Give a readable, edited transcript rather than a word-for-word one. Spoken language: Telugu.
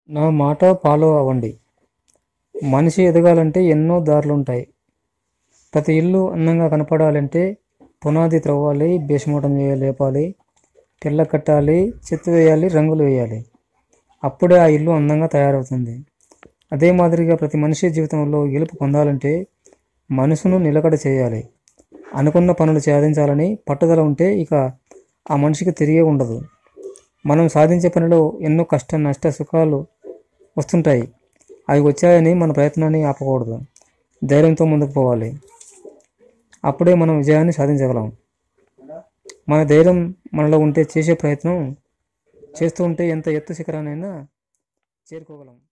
నా మాట ఫాలో అవ్వండి. మనిషి ఎదగాలంటే ఎన్నో దారులుంటాయి. ప్రతి ఇల్లు అందంగా కనపడాలంటే పునాది త్రవ్వాలి, బేస్మోటం లేపాలి, తెల్ల కట్టాలి, చెత్త వేయాలి, రంగులు వేయాలి. అప్పుడే ఆ ఇల్లు అందంగా తయారవుతుంది. అదే మాదిరిగా ప్రతి మనిషి జీవితంలో గెలుపు పొందాలంటే మనసును నిలకడ చేయాలి. అనుకున్న పనులు సాధించాలని పట్టుదల ఉంటే ఇక ఆ మనిషికి తిరిగే ఉండదు. మనం సాధించే పనిలో ఎన్నో కష్ట నష్ట సుఖాలు వస్తుంటాయి. అవి వచ్చాయని మన ప్రయత్నాన్ని ఆపకూడదు. ధైర్యంతో ముందుకు పోవాలి. అప్పుడే మనం విజయాన్ని సాధించగలం. మన ధైర్యం మనలో ఉంటే చేసే ప్రయత్నం చేస్తూ ఉంటే ఎంత ఎత్తు శిఖరానైనా చేరుకోగలం.